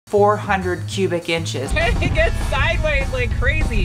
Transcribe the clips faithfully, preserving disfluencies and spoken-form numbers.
four hundred cubic inches. It gets sideways like crazy.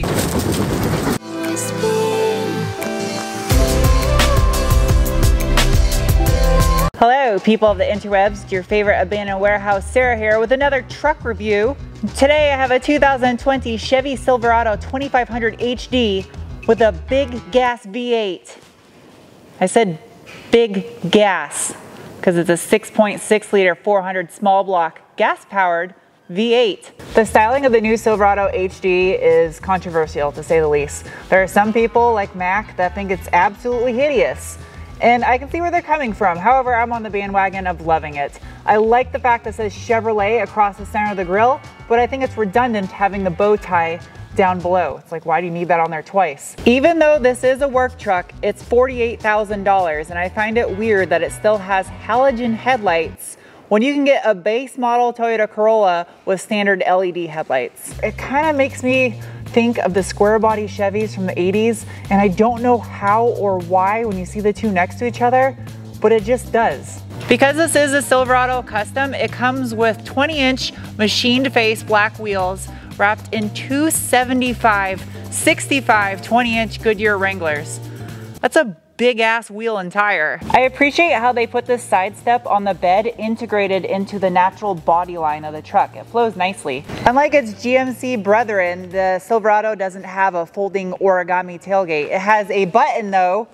Hello, people of the interwebs. Your favorite abandoned warehouse, Sarah here with another truck review. Today I have a two thousand twenty Chevy Silverado twenty-five hundred H D with a big gas V eight. I said big gas because it's a six point six liter four hundred small block gas powered V eight. The styling of the new Silverado H D is controversial, to say the least. There are some people like Mac that think it's absolutely hideous, and I can see where they're coming from. However, I'm on the bandwagon of loving it. I like the fact that it says Chevrolet across the center of the grille, but I think it's redundant having the bow tie down below. It's like, why do you need that on there twice? Even though this is a work truck, it's forty-eight thousand dollars, and I find it weird that it still has halogen headlights when you can get a base model Toyota Corolla with standard L E D headlights. It kind of makes me think of the square body Chevys from the eighties, and I don't know how or why when you see the two next to each other, but it just does. Because this is a Silverado custom, it comes with twenty inch machined face black wheels wrapped in two seventy-five, sixty-five, twenty inch Goodyear Wranglers. That's a big ass wheel and tire. I appreciate how they put this side step on the bed integrated into the natural body line of the truck. It flows nicely. Unlike its G M C brethren, the Silverado doesn't have a folding origami tailgate. It has a button though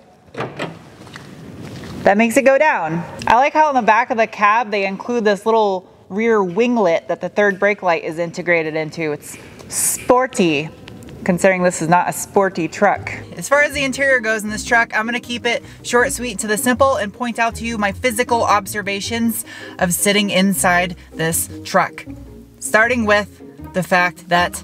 that makes it go down. I like how on the back of the cab they include this little rear winglet that the third brake light is integrated into. It's sporty, considering this is not a sporty truck. As far as the interior goes in this truck, I'm gonna keep it short, sweet, to the simple and point out to you my physical observations of sitting inside this truck. Starting with the fact that,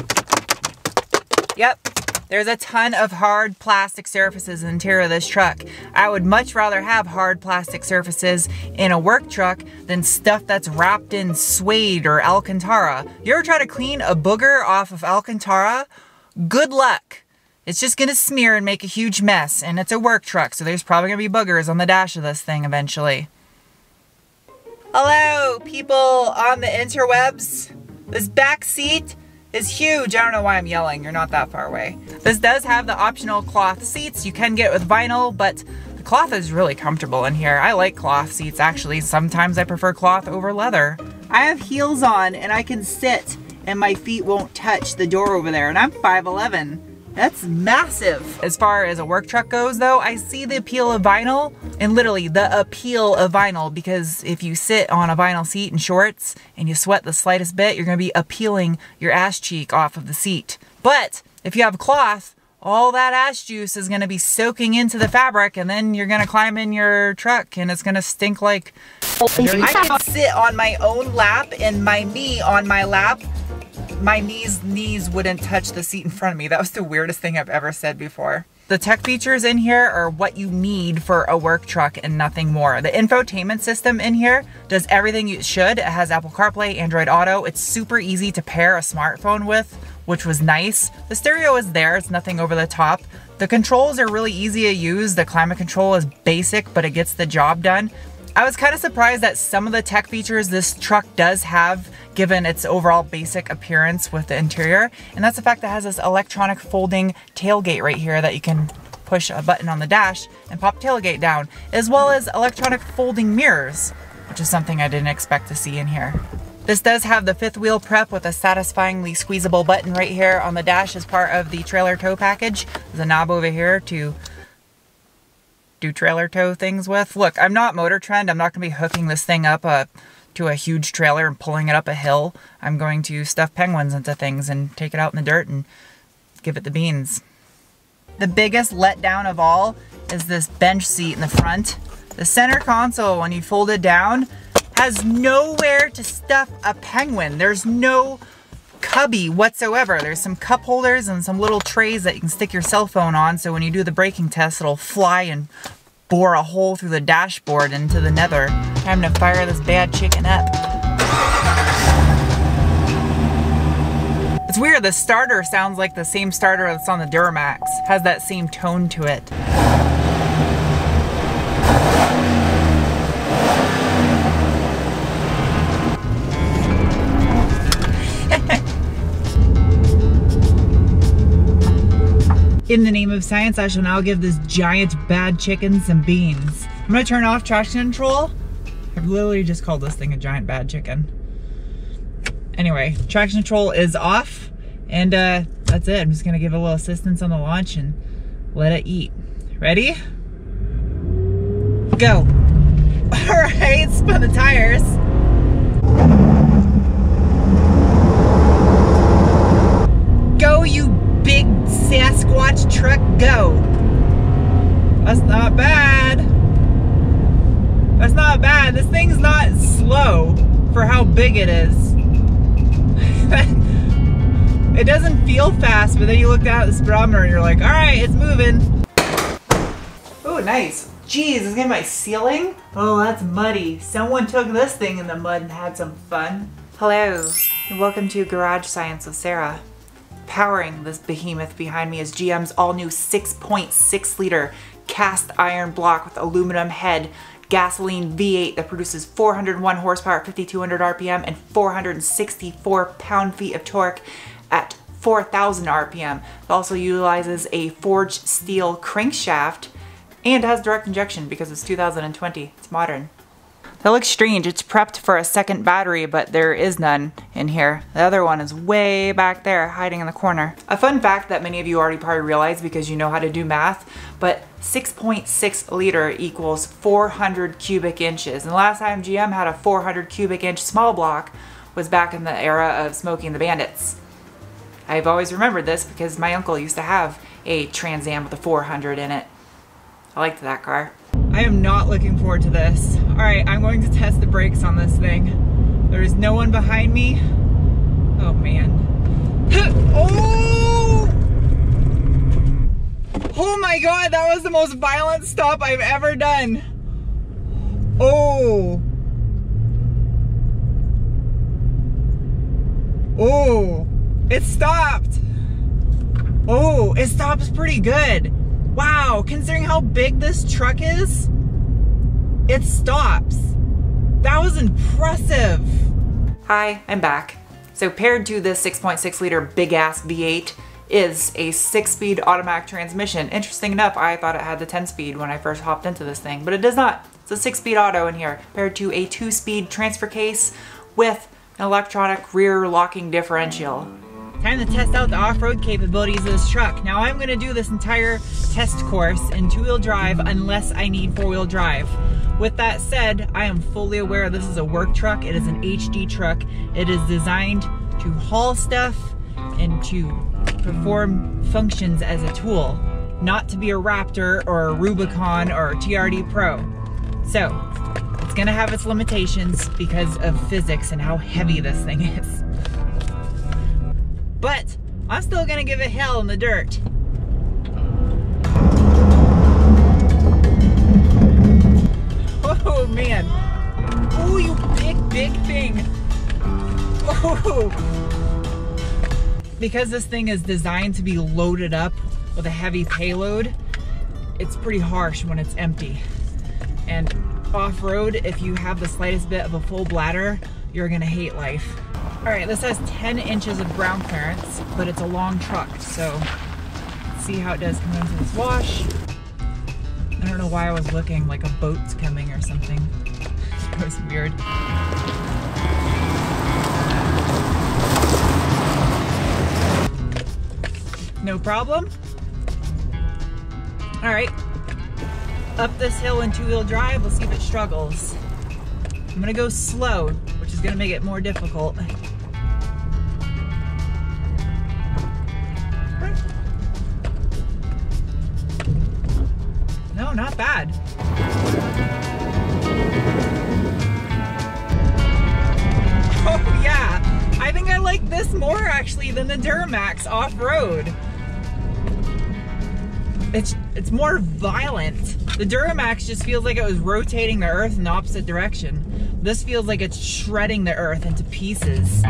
yep, there's a ton of hard plastic surfaces in the interior of this truck. I would much rather have hard plastic surfaces in a work truck than stuff that's wrapped in suede or Alcantara. You ever try to clean a booger off of Alcantara? Good luck. It's just gonna smear and make a huge mess, and it's a work truck, so there's probably gonna be boogers on the dash of this thing eventually. Hello, people on the interwebs. This back seat is huge. I don't know why I'm yelling. You're not that far away. This does have the optional cloth seats. You can get it with vinyl, but the cloth is really comfortable in here. I like cloth seats, actually. Sometimes I prefer cloth over leather. I have heels on, and I can sit and my feet won't touch the door over there, and I'm five eleven. That's massive. As far as a work truck goes though, I see the appeal of vinyl, and literally the appeal of vinyl, because if you sit on a vinyl seat in shorts and you sweat the slightest bit, you're gonna be appealing your ass cheek off of the seat. But if you have cloth, all that ass juice is gonna be soaking into the fabric, and then you're gonna climb in your truck and it's gonna stink like... I can sit on my own lap and my knee on my lap. My knees knees wouldn't touch the seat in front of me. That was the weirdest thing I've ever said before. The tech features in here are what you need for a work truck and nothing more. The infotainment system in here does everything it should. It has Apple CarPlay, Android Auto. It's super easy to pair a smartphone with, which was nice. The stereo is there, it's nothing over the top. The controls are really easy to use. The climate control is basic, but it gets the job done. I was kind of surprised that some of the tech features this truck does have, given its overall basic appearance with the interior, and that's the fact that it has this electronic folding tailgate right here that you can push a button on the dash and pop tailgate down, as well as electronic folding mirrors, which is something I didn't expect to see in here. This does have the fifth wheel prep with a satisfyingly squeezable button right here on the dash as part of the trailer tow package. There's a knob over here to do trailer tow things with. Look, I'm not Motor Trend. I'm not going to be hooking this thing up uh, to a huge trailer and pulling it up a hill. I'm going to stuff penguins into things and take it out in the dirt and give it the beans. The biggest letdown of all is this bench seat in the front. The center console, when you fold it down, has nowhere to stuff a penguin. There's no cubby whatsoever. There's some cup holders and some little trays that you can stick your cell phone on, so when you do the braking test, it'll fly and bore a hole through the dashboard into the nether. Time to fire this bad chicken up. It's weird, the starter sounds like the same starter that's on the Duramax. Has that same tone to it. In the name of science, I shall now give this giant bad chicken some beans. I'm gonna turn off traction control. I've literally just called this thing a giant bad chicken. Anyway, traction control is off, and uh, that's it. I'm just gonna give it a little assistance on the launch and let it eat. Ready? Go. All right, spin the tires. Go, you big Sasquatch truck, go. That's not bad. That's not bad. This thing's not slow for how big it is. It doesn't feel fast, but then you look down at the speedometer and you're like, all right, it's moving. Oh, nice. Jeez, is it getting my ceiling? Oh, that's muddy. Someone took this thing in the mud and had some fun. Hello, and welcome to Garage Science with Sarah. Powering this behemoth behind me is G M's all-new six point six liter cast iron block with aluminum head gasoline V eight that produces four hundred one horsepower at fifty-two hundred R P M and four hundred sixty-four pound-feet of torque at four thousand R P M. It also utilizes a forged steel crankshaft and has direct injection because it's two thousand twenty. It's modern. That looks strange. It's prepped for a second battery, but there is none in here. The other one is way back there, hiding in the corner. A fun fact that many of you already probably realize because you know how to do math, but six point six liter equals four hundred cubic inches. And the last time G M had a four hundred cubic inch small block was back in the era of Smokey and the Bandits. I've always remembered this because my uncle used to have a Trans Am with a four hundred in it. I liked that car. I am not looking forward to this. All right, I'm going to test the brakes on this thing. There is no one behind me. Oh man. Oh! Oh my God, that was the most violent stop I've ever done. Oh. Oh, it stopped. Oh, it stops pretty good. Wow, considering how big this truck is, it stops. That was impressive. Hi, I'm back. So paired to this six point six liter big ass V eight is a six speed automatic transmission. Interesting enough, I thought it had the ten speed when I first hopped into this thing, but it does not. It's a six speed auto in here, paired to a two speed transfer case with an electronic rear locking differential. Time to test out the off-road capabilities of this truck. Now I'm gonna do this entire test course in two-wheel drive unless I need four-wheel drive. With that said, I am fully aware this is a work truck. It is an H D truck. It is designed to haul stuff and to perform functions as a tool, not to be a Raptor or a Rubicon or a T R D Pro. So, it's gonna have its limitations because of physics and how heavy this thing is. But I'm still gonna give it hell in the dirt. Oh man. Oh, you big, big thing. Oh. Because this thing is designed to be loaded up with a heavy payload, it's pretty harsh when it's empty. And off-road, if you have the slightest bit of a full bladder, you're gonna hate life. All right, this has ten inches of ground clearance, but it's a long truck, so let's see how it does coming into this wash. I don't know why I was looking like a boat's coming or something. That was weird. No problem. All right, up this hill in two-wheel drive, let's see if it struggles. I'm gonna go slow, which is gonna make it more difficult. No, not bad. Oh yeah, I think I like this more actually than the Duramax off-road. It's, it's more violent. The Duramax just feels like it was rotating the earth in the opposite direction. This feels like it's shredding the earth into pieces.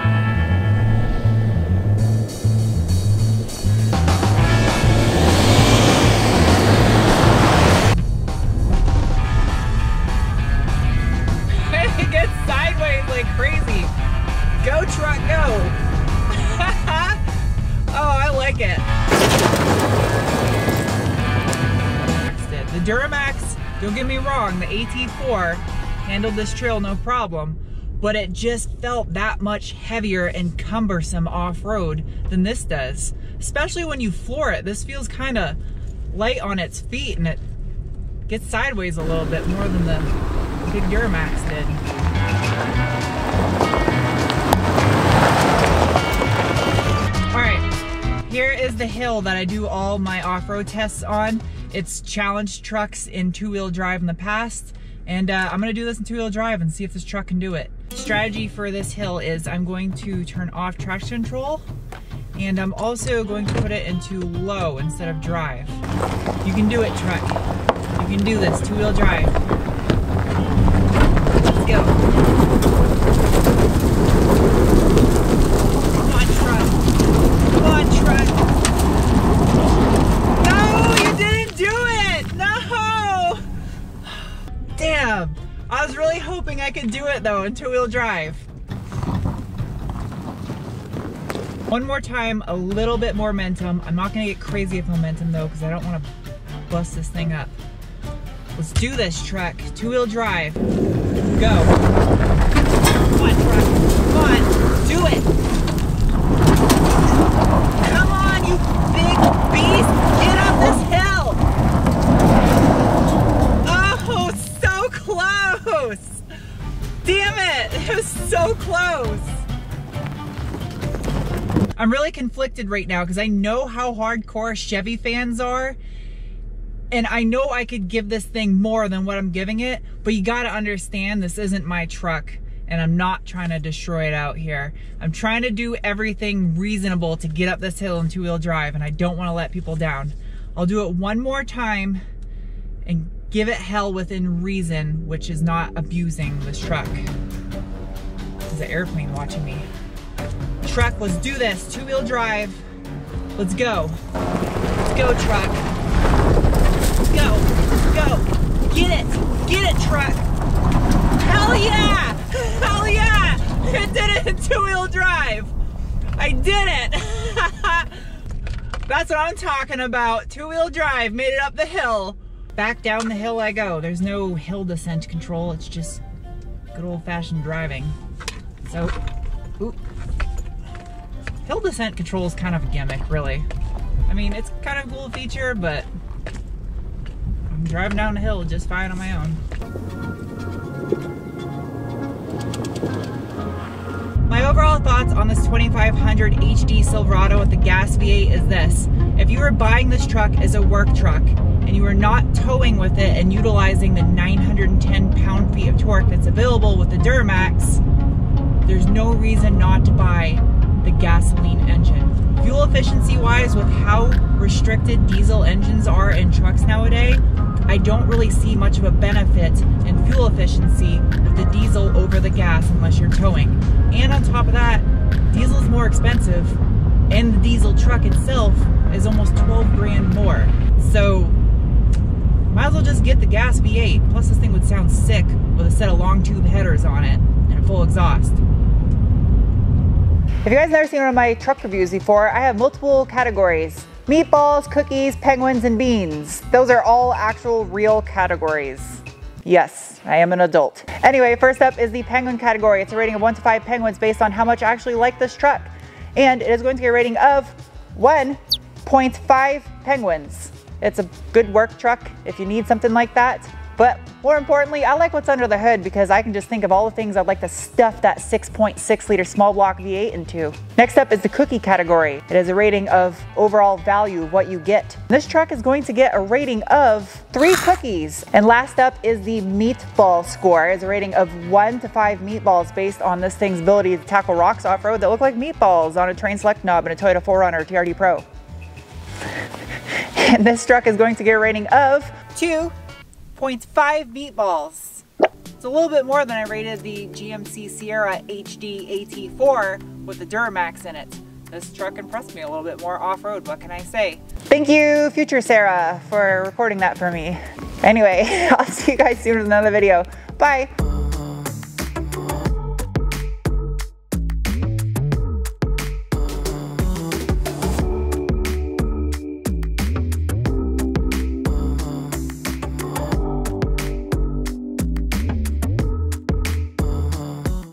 It gets sideways like crazy. Go truck, go. Oh, I like it. The Duramax, don't get me wrong, the A T four handled this trail no problem, but it just felt that much heavier and cumbersome off-road than this does. Especially when you floor it, this feels kind of light on its feet and it gets sideways a little bit more than the big Duramax did. All right, here is the hill that I do all my off-road tests on. It's challenged trucks in two-wheel drive in the past, and uh, I'm gonna do this in two-wheel drive and see if this truck can do it. Strategy for this hill is I'm going to turn off traction control, and I'm also going to put it into low instead of drive. You can do it, truck. You can do this, two-wheel drive. Let's go. Come on, truck. Come on, truck. No, you didn't do it! No! Damn. I was really hoping I could do it though in two-wheel drive. One more time, a little bit more momentum. I'm not gonna get crazy with momentum though, because I don't want to bust this thing up. Let's do this, truck. Two-wheel drive. Go. Come on, truck. Come on. Do it. Come on, you big beast. Get up this hill. Oh, so close. Damn it. It was so close. I'm really conflicted right now because I know how hardcore Chevy fans are. And I know I could give this thing more than what I'm giving it, but you gotta understand this isn't my truck and I'm not trying to destroy it out here. I'm trying to do everything reasonable to get up this hill in two-wheel drive, and I don't wanna let people down. I'll do it one more time and give it hell within reason, which is not abusing this truck. There's an airplane watching me. Truck, let's do this, two-wheel drive. Let's go. Let's go, truck. Go, go, get it, get it, truck. Hell yeah, hell yeah, I did it in two-wheel drive. I did it. That's what I'm talking about, two-wheel drive, made it up the hill. Back down the hill I go. There's no hill descent control, it's just good old-fashioned driving. So, oop. Hill descent control is kind of a gimmick, really. I mean, it's kind of a cool feature, but I'm driving down the hill just fine on my own. My overall thoughts on this twenty-five hundred H D Silverado with the gas V eight is this. If you are buying this truck as a work truck and you are not towing with it and utilizing the nine hundred ten pound-feet of torque that's available with the Duramax, there's no reason not to buy the gasoline engine. Fuel efficiency wise, with how restricted diesel engines are in trucks nowadays, I don't really see much of a benefit in fuel efficiency with the diesel over the gas unless you're towing. And on top of that, diesel is more expensive and the diesel truck itself is almost twelve grand more. So might as well just get the gas V eight. Plus this thing would sound sick with a set of long tube headers on it and a full exhaust. If you guys have never seen one of my truck reviews before, I have multiple categories. Meatballs, cookies, penguins, and beans. Those are all actual real categories. Yes, I am an adult. Anyway, first up is the penguin category. It's a rating of one to five penguins based on how much I actually like this truck. And it is going to get a rating of one point five penguins. It's a good work truck if you need something like that. But more importantly, I like what's under the hood because I can just think of all the things I'd like to stuff that six point six liter small block V eight into. Next up is the cookie category. It is a rating of overall value of what you get. This truck is going to get a rating of three cookies. And last up is the meatball score. It's a rating of one to five meatballs based on this thing's ability to tackle rocks off-road that look like meatballs on a Train Select knob and a Toyota four runner T R D Pro. And this truck is going to get a rating of two point five meatballs. It's a little bit more than I rated the G M C Sierra H D A T four with the Duramax in it. This truck impressed me a little bit more off-road, what can I say? Thank you, future Sarah, for recording that for me. Anyway, I'll see you guys soon in another video. Bye.